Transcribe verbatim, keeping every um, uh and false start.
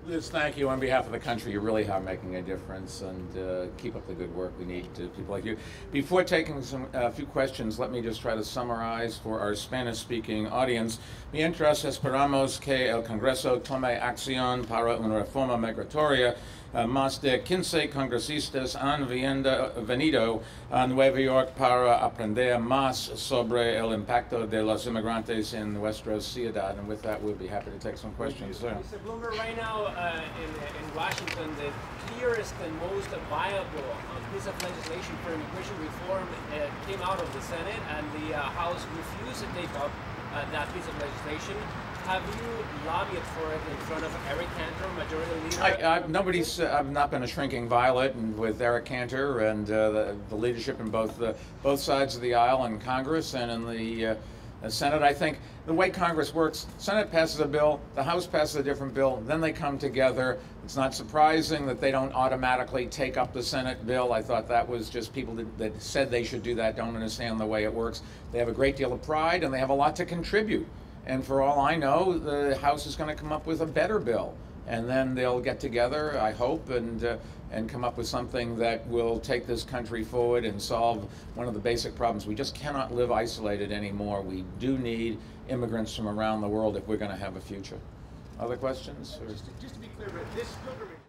Liz, thank you. On behalf of the country, you really are making a difference, and uh, keep up the good work. We need uh, people like you. Before taking some a uh, few questions, let me just try to summarize for our Spanish-speaking audience. Mientras esperamos que el Congreso tome acción para una reforma migratoria, uh, más de quince congresistas han viendo, venido a Nueva York para aprender más sobre el impacto de los inmigrantes en nuestra ciudad. And with that, we'll be happy to take some questions. Sir. Mister Bloomberg, right now uh, in, in Washington, the clearest and most viable uh, piece of legislation for immigration reform uh, came out of the Senate, and the uh, House refused to take up uh, that piece of legislation. Have you lobbied for it in front of Eric Cantor, Majority Leader? I, I, nobody's. Uh, I've not been a shrinking violet, and with Eric Cantor and uh, the, the leadership in both the both sides of the aisle in Congress and in the, uh, the Senate, I think the way Congress works, Senate passes a bill, the House passes a different bill, then they come together. It's not surprising that they don't automatically take up the Senate bill. I thought that was just people that, that said they should do that don't understand the way it works. They have a great deal of pride, and they have a lot to contribute. And for all I know, the House is going to come up with a better bill. And then they'll get together, I hope, and, uh, and come up with something that will take this country forward and solve one of the basic problems. We just cannot live isolated anymore. We do need immigrants from around the world if we're going to have a future. Other questions? Just to, just to be clear, this pilgrimage